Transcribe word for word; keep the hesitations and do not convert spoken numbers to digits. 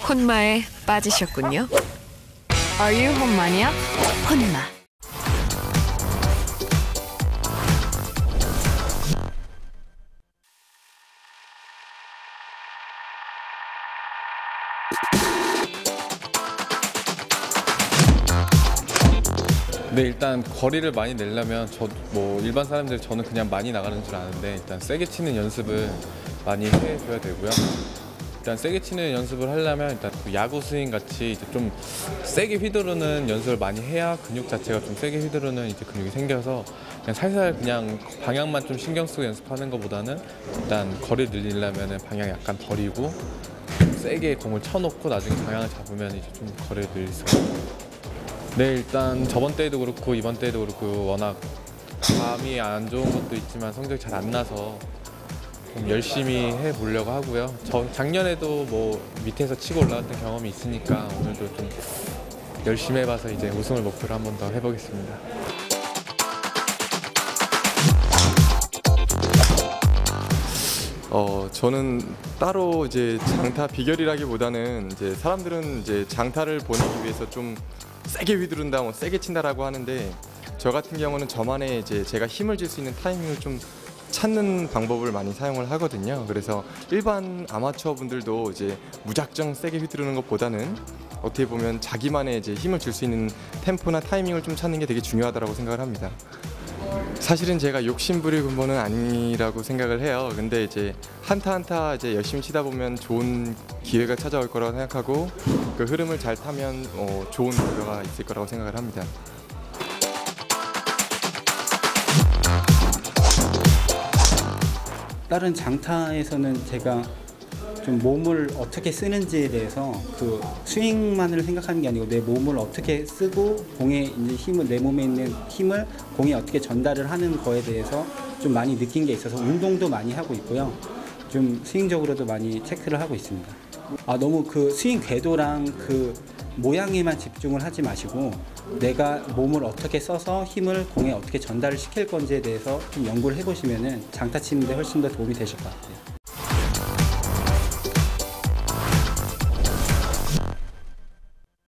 혼마에 빠지셨군요. Are you 혼마냐? 혼마. 네, 일단 거리를 많이 내려면 저 뭐 일반 사람들 저는 그냥 많이 나가는 줄 아는데 일단 세게 치는 연습을 많이 해줘야 되고요. 일단 세게 치는 연습을 하려면 일단 그 야구 스윙 같이 이제 좀 세게 휘두르는 연습을 많이 해야 근육 자체가 좀 세게 휘두르는 이제 근육이 생겨서 그냥 살살 그냥 방향만 좀 신경 쓰고 연습하는 것보다는 일단 거리 늘리려면 방향 약간 버리고 세게 공을 쳐놓고 나중에 방향을 잡으면 이제 좀 거리를 늘릴 수가 있어요. 네, 일단 저번 때도 그렇고 이번 때도 그렇고 워낙 감이 안 좋은 것도 있지만 성적이 잘 안 나서 좀 열심히 해보려고 하고요. 저 작년에도 뭐 밑에서 치고 올라왔던 경험이 있으니까 오늘도 좀 열심히 해봐서 이제 우승을 목표로 한 번 더 해보겠습니다. 어, 저는 따로 이제 장타 비결이라기보다는 이제 사람들은 이제 장타를 보내기 위해서 좀 세게 휘두른다, 뭐 세게 친다라고 하는데 저 같은 경우는 저만의 이제 제가 힘을 줄 수 있는 타이밍을 좀 찾는 방법을 많이 사용을 하거든요. 그래서 일반 아마추어 분들도 이제 무작정 세게 휘두르는 것보다는 어떻게 보면 자기만의 이제 힘을 줄 수 있는 템포나 타이밍을 좀 찾는 게 되게 중요하다고 생각을 합니다. 사실은 제가 욕심부릴 분은 아니라고 생각을 해요. 근데 이제 한타 한타 이제 열심히 치다 보면 좋은 기회가 찾아올 거라고 생각하고 그 흐름을 잘 타면 어, 좋은 결과가 있을 거라고 생각을 합니다. 다른 장타에서는 제가 좀 몸을 어떻게 쓰는지에 대해서 그 스윙만을 생각하는 게 아니고 내 몸을 어떻게 쓰고 공에 이제 힘을 내 몸에 있는 힘을 공에 어떻게 전달을 하는 거에 대해서 좀 많이 느낀 게 있어서 운동도 많이 하고 있고요. 좀 스윙적으로도 많이 체크를 하고 있습니다. 아, 너무 그 스윙 궤도랑 그 모양에만 집중을 하지 마시고 내가 몸을 어떻게 써서 힘을 공에 어떻게 전달을 시킬 건지에 대해서 좀 연구를 해보시면은 장타 치는데 훨씬 더 도움이 되실 것 같아요.